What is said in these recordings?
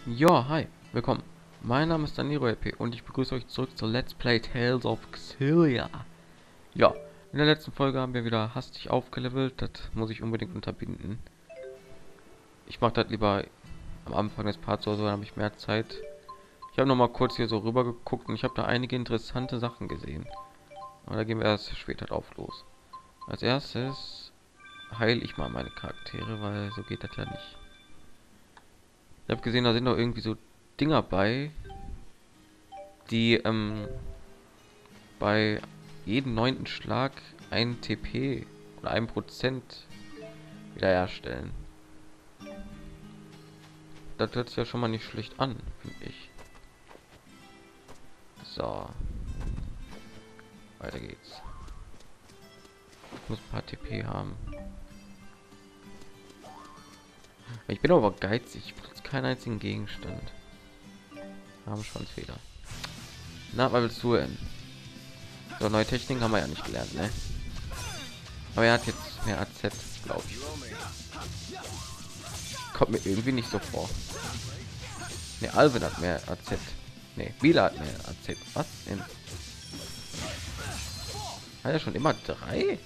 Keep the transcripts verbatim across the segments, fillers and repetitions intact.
Ja, hi, willkommen. Mein Name ist Daniro L P und ich begrüße euch zurück zu Let's Play Tales of Xillia. Ja, in der letzten Folge haben wir wieder hastig aufgelevelt, das muss ich unbedingt unterbinden. Ich mache das lieber am Anfang des Parts oder so, dann habe ich mehr Zeit. Ich habe noch mal kurz hier so rüber geguckt und ich habe da einige interessante Sachen gesehen. Aber da gehen wir erst später drauf los. Als erstes heile ich mal meine Charaktere, weil so geht das ja nicht. Ich habe gesehen, da sind noch irgendwie so Dinger bei, die ähm, bei jedem neunten Schlag ein T P oder ein Prozent wiederherstellen. Das hört sich ja schon mal nicht schlecht an, finde ich. So, weiter geht's. Ich muss ein paar T P haben. Ich bin aber geizig. Ich benutze keinen einzigen Gegenstand. Haben schon Fehler. Na, was willst du denn? So, neue Techniken haben wir ja nicht gelernt, ne? Aber er hat jetzt mehr A Z, glaube ich. Kommt mir irgendwie nicht so vor. Ne, Alvin hat mehr A Z. Ne, Bila hat mehr A Z. Was denn? Hat er schon immer drei?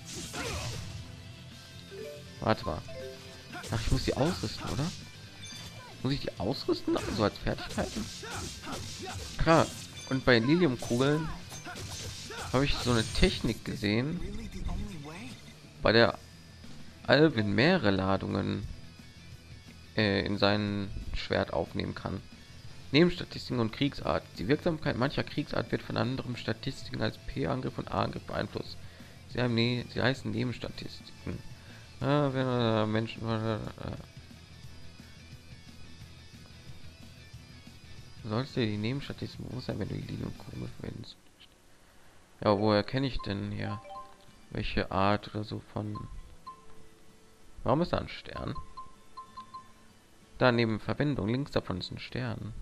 Warte mal. Ach, ich muss die ausrüsten, oder? Muss ich die ausrüsten? Also als Fertigkeiten? Klar. Und bei Liliumkugeln habe ich so eine Technik gesehen, bei der Alvin mehrere Ladungen äh, in sein Schwert aufnehmen kann. Neben Statistiken und Kriegsart. Die Wirksamkeit mancher Kriegsart wird von anderen Statistiken als P-Angriff und A-Angriff beeinflusst. Sie, haben ne sie heißen Nebenstatistiken. Ja, wenn äh, Menschen äh, sollst du die Nebenstatistiken bewusst sein, wenn du die Liliumkugel verwendest. Ja, woher kenne ich denn hier welche Art oder so von? Warum ist da ein Stern? Da neben Verwendung links davon ist ein Stern.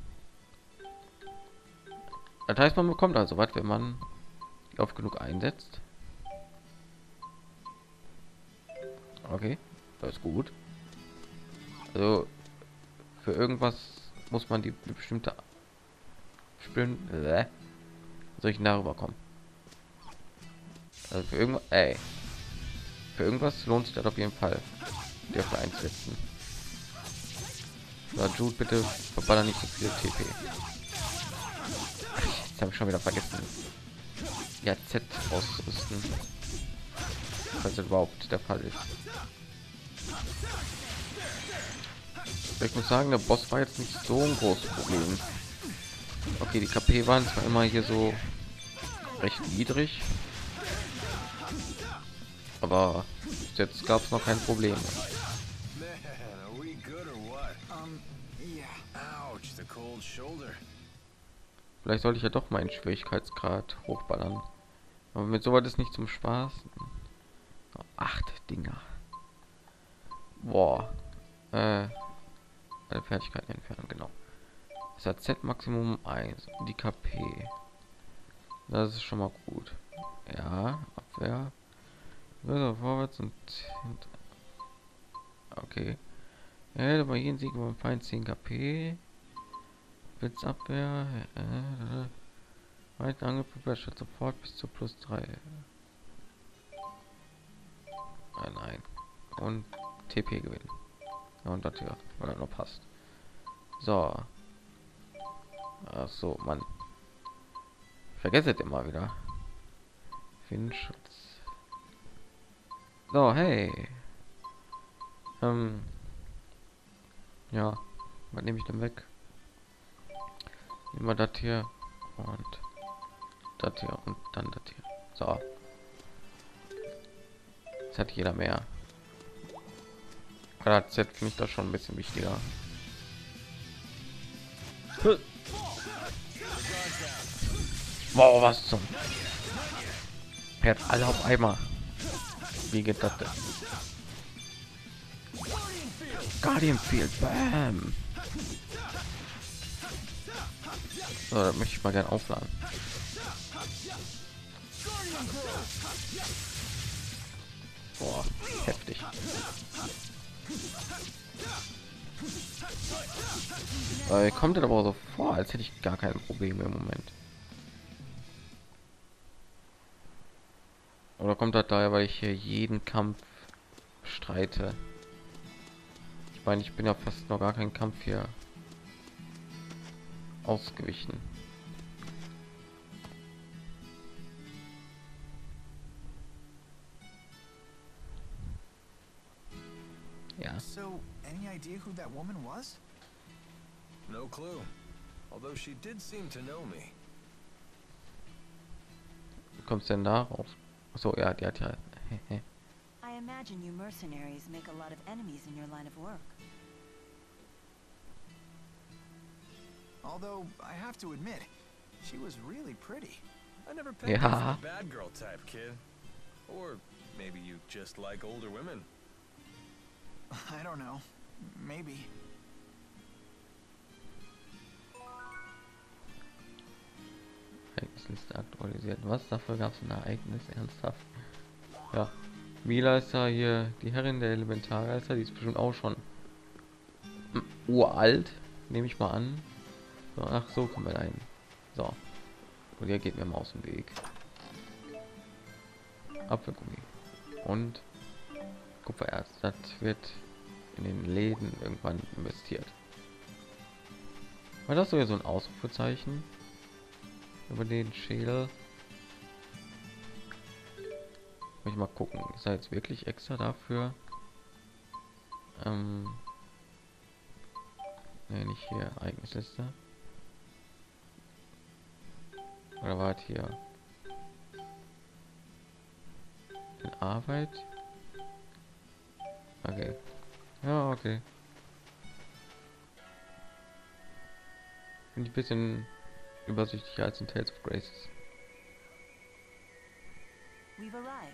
Das heißt, man bekommt also was, wenn man die oft genug einsetzt. Okay, das ist gut. Also für irgendwas muss man die bestimmte spielen. Äh, soll ich darüber kommen? Also für irgendwas, ey, für irgendwas lohnt sich das auf jeden Fall, dafür einzusetzen. So, Jude, bitte verballer nicht so viel T P. Jetzt habe ich schon wieder vergessen. Ja, Z auszurüsten. Was überhaupt der Fall ist. Ich muss sagen, der Boss war jetzt nicht so ein großes Problem. Okay, die K P waren zwar immer hier so recht niedrig, aber jetzt gab es noch kein Problem. Vielleicht sollte ich ja doch meinen Schwierigkeitsgrad hochballern, aber mit so weit ist nicht zum Spaß. Acht Dinger. Boah. Äh, eine Fertigkeiten entfernen, genau. Das hat Z Maximum eins, die K P. Das ist schon mal gut. Ja, Abwehr. Also vorwärts und hinter. Okay. Ja, bei jedem Sieg beim Feind zehn K P. Blitzabwehr. Äh, Weiten Angriff statt sofort bis zu plus drei. Ah, nein. Und T P gewinnen. Und das hier, weil das noch passt. So. Ach so, Mann. Vergesst immer wieder. Windschutz. So, hey. Ähm. Ja. Was nehme ich denn weg? Nehmen wir das hier und das hier und dann das hier. So. Jetzt hat jeder mehr. Das Z für mich das schon ein bisschen wichtiger. Wow, was zum? Er hat alle auf einmal. Wie geht das denn? Guardian Field, bam. So, das möchte ich mal gerne aufladen. Boah, heftig. Äh, kommt das aber so vor, als hätte ich gar keine Probleme im Moment. Oder kommt das daher, weil ich hier jeden Kampf streite? Ich meine, ich bin ja fast noch gar keinen Kampf hier ausgewichen. Ja. So, any idea who that woman was? No clue. Although she did seem to know me. Wie kommst du denn da raus? So, ja, die hat ja. I imagine you mercenaries make a lot of enemies in your line of work. Although, I have to admit, she was really pretty. I never picked Yeah. her for the bad girl type, kid. Or maybe you just like older women. I don't know. Maybe. Ereignisliste aktualisiert. Was dafür gab es ein Ereignis ernsthaft? Ja, Mila ist ja hier die Herrin der Elementargeister, die ist bestimmt auch schon hm, uralt, nehme ich mal an. So, ach so, kommen wir rein. So, und hier geht mir mal aus dem Weg. Apfelgummi und Kupfererz. Das wird in den Läden irgendwann investiert. War das sogar so ein Ausrufezeichen über den Schädel? Muss ich mal gucken. Ist er jetzt wirklich extra dafür? Ähm, nee, nicht hier. Ereignisliste. Oder war es hier? In Arbeit? Okay. Ja, okay. Bin ich ein bisschen übersichtlicher als in Tales of Graces. We've arrived.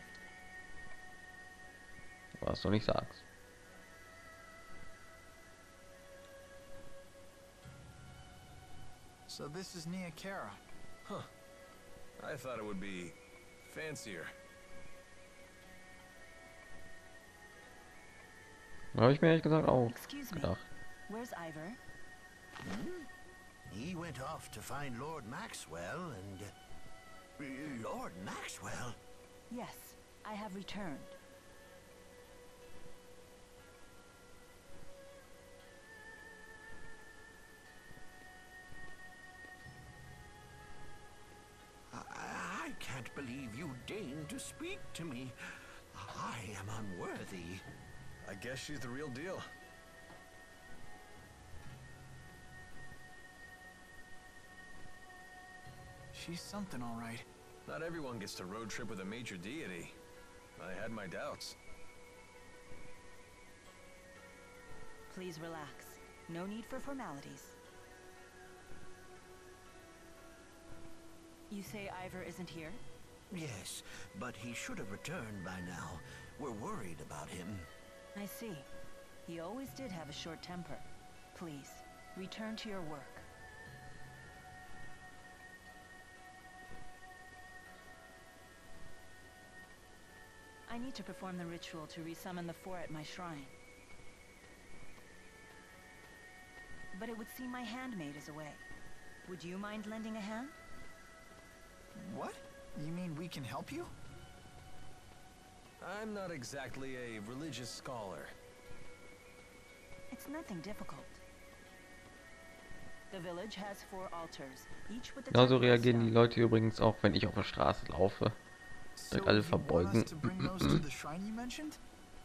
Was du nicht sagst. So this is Nia Kara. Huh. I thought it would be fancier. Habe ich mir ehrlich gesagt auch Excuse me. gedacht. Where's Ivor? Hmm? He went off to find Lord Maxwell and... Uh, Lord Maxwell? Yes, I have returned. I, I can't believe you deigned to speak to me. I am unworthy. I guess she's the real deal. She's something, all right. Not everyone gets to road trip with a major deity. I had my doubts. Please relax. No need for formalities. You say Ivor isn't here? Yes, but he should have returned by now. We're worried about him. I see. He always did have a short temper. Please, return to your work. I need to perform the ritual to resummon the four at my shrine. But it would seem my handmaid is away. Would you mind lending a hand? What? You mean we can help you? I'm not exactly a religious scholar. It's nothing difficult. The village has four altars, each with a Genauso temple reagieren die stone. Leute übrigens auch, wenn ich auf der Straße laufe. So alle you want us verbeugen. to bring those to the shrine you mentioned?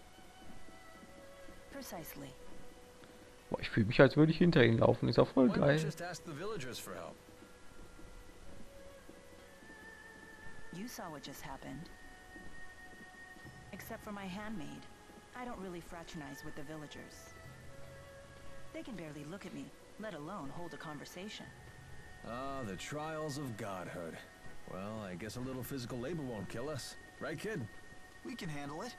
Precisely. Boah, ich fühle mich, als würde ich hinter ihnen laufen. Ist auch voll Why not geil. just ask the villagers for help? You saw what just happened. Except for my handmaid, I don't really fraternize with the villagers. They can barely look at me, let alone hold a conversation. Ah, the trials of godhood. Well, I guess a little physical labor won't kill us. Right, kid? We can handle it.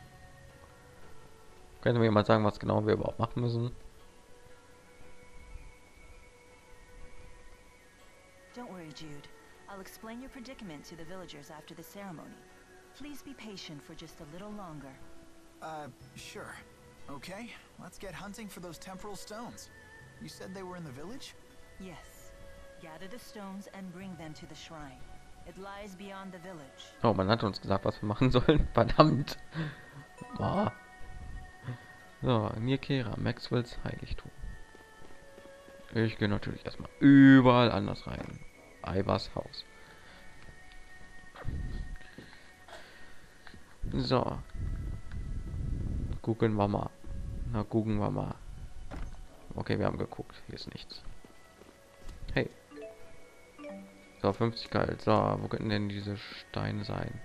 Können wir mal sagen, was genau wir überhaupt machen müssen? Don't worry, Jude. I'll explain your predicament to the villagers after the ceremony. Please be patient for just a little longer. Uh, sure. Okay, let's get hunting for those temporal stones. You said they were in the village? Yes. Gather the stones and bring them to the shrine. It lies beyond the village. Oh, man hat uns gesagt, was wir machen sollen. Verdammt. Boah. So, Nierkehrer, Maxwells Heiligtum. Ich gehe natürlich erstmal überall anders rein. Ivars Haus. So. Gucken wir mal. Na, gucken wir mal. Okay, wir haben geguckt. Hier ist nichts. Hey. So, fünfzig Geld. So, wo könnten denn diese Steine sein?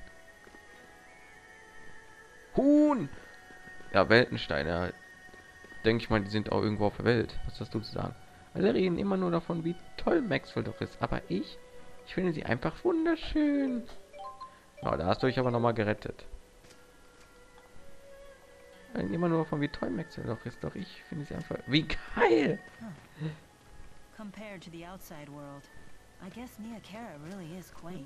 Huhn! Ja, Weltensteine. Denke ich mal, die sind auch irgendwo auf der Welt. Was hast du zu sagen? Alle reden immer nur davon, wie toll Maxwell doch ist. Aber ich, ich finde sie einfach wunderschön. Ja, da hast du dich aber noch mal gerettet. Reden immer nur davon, wie toll Maxwell doch ist. Doch ich finde sie einfach... Wie geil! Huh. Compared to the outside world, I guess Nia Kara really is quaint.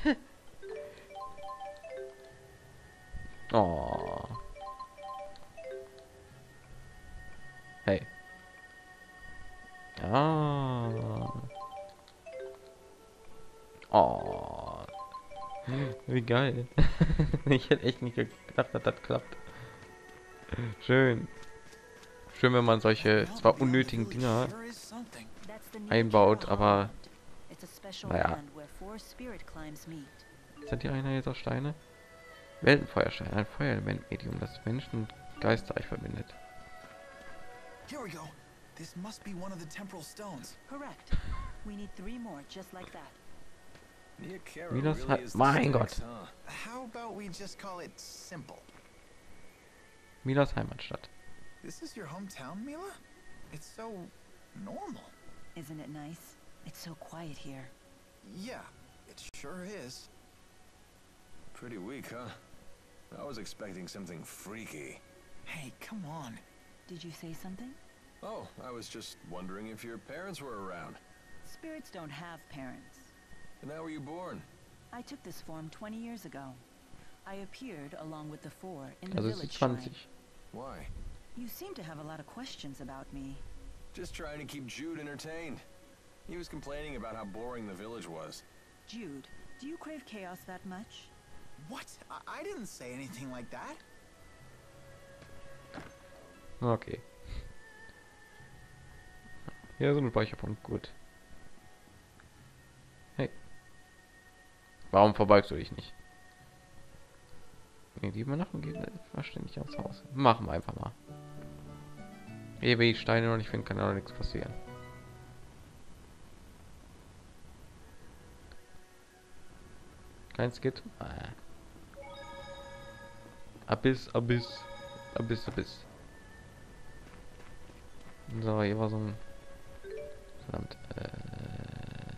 Oh. Hey. Ah. Oh. Wie geil. Ich hätte echt nicht gedacht, dass das klappt. Schön. Schön, wenn man solche zwar unnötigen Dinger Sure is something. That's the Nia einbaut, Kara aber Haunt. It's a special naja. land where four spirit climbs meet. sind die einer jetzt auch Steine? Weltenfeuerstein, ein Feuerelement-Medium, das Menschen und Geisterreich verbindet. Here we go. This must be one of the temporal stones. Correct. We need three more just like that. Nia Kara Wie das really hat- is the mein stakes, Gott. huh? How about we just call it simple? Milas Heimatstadt. This is your hometown, Mila? It's so normal. Isn't it nice? It's so quiet here. Yeah, it sure is. Pretty weak, huh? I was expecting something freaky. Hey, come on. Did you say something? Oh, I was just wondering if your parents were around. Spirits don't have parents. And how were you born? I took this form twenty years ago. I appeared along with the four in the Also es village ist shrine. zwanzig. Why? You seem to have a lot of questions about me. Just trying to keep Jude entertained. He was complaining about how boring the village was. Jude, do you crave chaos that much? What? I, I didn't say anything like that. Okay. Hier ist ein Speicherpunkt, gut. Hey. Warum verbeugst du dich nicht? Nee, die übernachten geht verständlich ans Haus. Machen wir einfach mal. Ehe wir die Steine noch nicht finden, kann ja noch nichts passieren. Kein Skit. Ah. Abyss, Abyss, Abyss, Abyss. So, hier war so ein... Verdammt. Äh...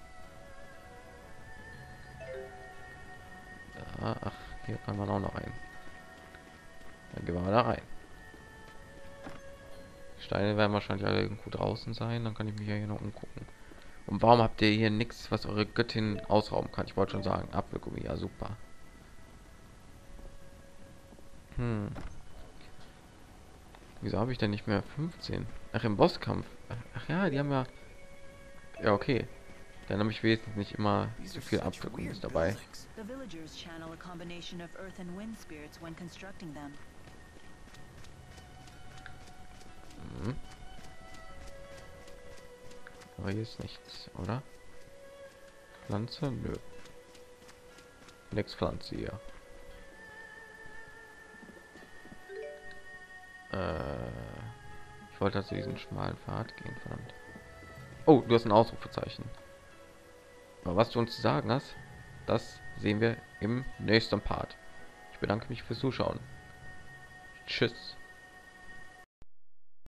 Da, ach, hier kann man auch noch rein. Dann gehen wir mal da rein. Die Steine werden wahrscheinlich alle irgendwo draußen sein. Dann kann ich mich ja hier noch umgucken. Und warum habt ihr hier nichts, was eure Göttin ausrauben kann? Ich wollte schon sagen, Apfelgummi, ja super. Hm. Wieso habe ich denn nicht mehr fünfzehn? Ach, im Bosskampf. Ach ja, die haben ja... Ja, okay. Dann habe ich wesentlich nicht immer These so are viel such Apfelgummis weird dabei. buildings. The villagers channel a combination of earth and wind spirits when constructing them. Mhm. Aber hier ist nichts, oder? Pflanze? Nö. Nix Pflanze hier. Äh, ich wollte zu diesen schmalen Pfad gehen, verdammt. Oh, du hast ein Ausrufezeichen. Aber was du uns zu sagen hast, das sehen wir im nächsten Part. Ich bedanke mich fürs Zuschauen. Tschüss.